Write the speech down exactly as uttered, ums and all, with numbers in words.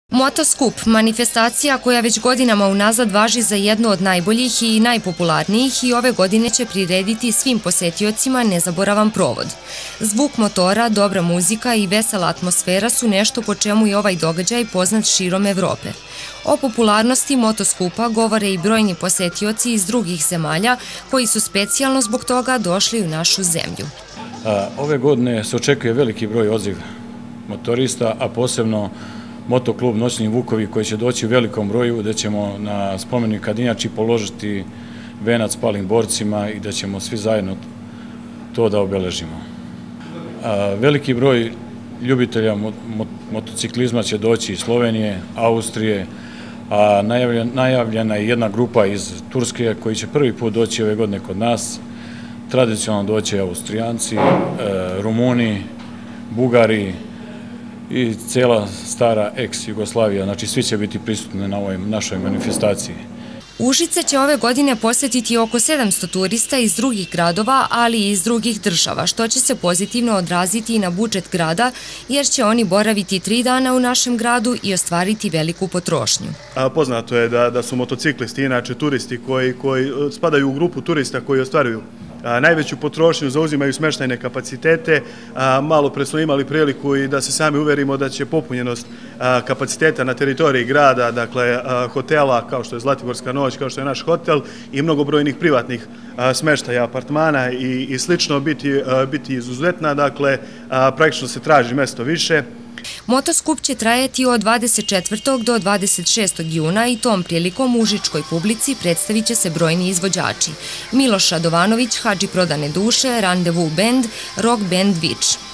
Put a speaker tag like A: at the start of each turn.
A: Motoskup, manifestacija koja već godinama unazad važi za jednu od najboljih i najpopularnijih i ove godine će prirediti svim posetiocima nezaboravan provod. Zvuk motora, dobra muzika i vesela atmosfera su nešto po čemu je ovaj događaj poznat širom Evrope. O popularnosti motoskupa govore i brojni posetioci iz drugih zemalja koji su specijalno zbog toga došli u našu zemlju.
B: Ove godine se očekuje veliki broj odziv motorista, a posebno motoklub Noćni Vukovi koji će doći u velikom broju, gde ćemo na spomenik Kadinjači položiti venac palim borcima i da ćemo svi zajedno to da obeležimo. Veliki broj ljubitelja motociklizma će doći iz Slovenije, Austrije, a najavljena je jedna grupa iz Turske koji će prvi put doći ove godine kod nas. Tradicionalno doći Austrijanci, Rumuni, Bugari i cijela stara ex-Jugoslavija, znači svi će biti prisutni na ovoj našoj manifestaciji.
A: Užice će ove godine posjetiti oko sedamsto turista iz drugih gradova, ali i iz drugih država, što će se pozitivno odraziti i na budžet grada, jer će oni boraviti tri dana u našem gradu i ostvariti veliku potrošnju.
C: Poznato je da su motociklisti, inače turisti koji spadaju u grupu turista koji ostvaruju najveću potrošnju, zauzimaju smeštajne kapacitete. Malo pre smo imali priliku i da se sami uverimo da će popunjenost kapaciteta na teritoriji grada, dakle hotela kao što je Zlatiborska noć, kao što je naš hotel i mnogobrojnih privatnih smeštaja, apartmana i slično biti izuzetna, dakle praktično se traži mesto više.
A: Motoskup će trajati od dvadeset četvrtog do dvadeset šestog juna i tom prilikom užičkoj publici predstavit će se brojni izvođači. Miloš Radovanović, Hadži Prodane duše, Randevu bend, rock band Vič.